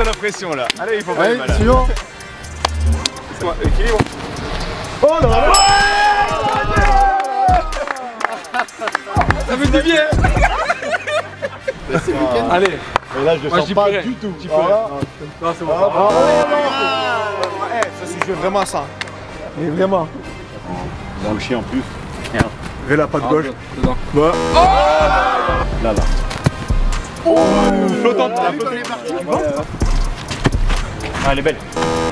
la pression là. Allez, il faut pas Allez, suivant. Équilibre. Oh non. Ça fait du bien. Allez. Et là, je le sens pas du tout. Non, c'est bon. Ça, c'est joué vraiment ça. Mais vraiment. Dans le chien en plus. Vers la patte gauche. Ouais. Là. Flottante. Ah, elle est belle.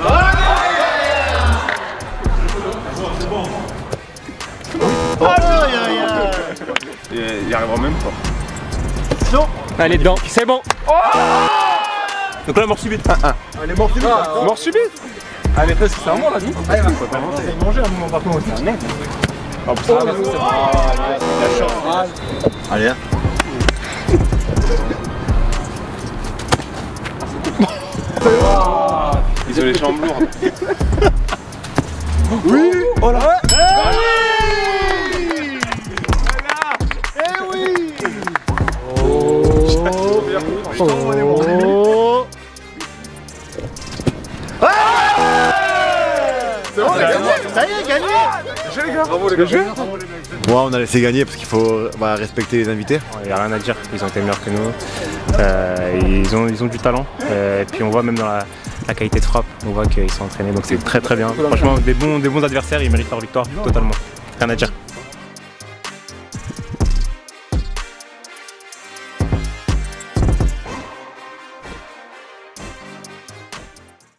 Il y arrivera même pas. Allez, dedans, c'est bon. Donc là, mort subite. Allez, mort subite. Mort subite. Allez, presque, c'est un mort là, dit. Allez, va manger un moment par contre. Allez, hein. Ils ont les jambes lourdes. Oui. Oh là. C'est bon, on a gagné. Ça y est, gagné. Bravo les gars. Moi, on a laissé gagner parce qu'il faut respecter les invités. Il n'y a rien à dire, ils ont été meilleurs que nous. Ils ont du talent. Et puis on voit même dans la qualité de frappe, on voit qu'ils sont entraînés. Donc c'est très très bien. Franchement, des bons adversaires, ils méritent leur victoire totalement. Rien à dire.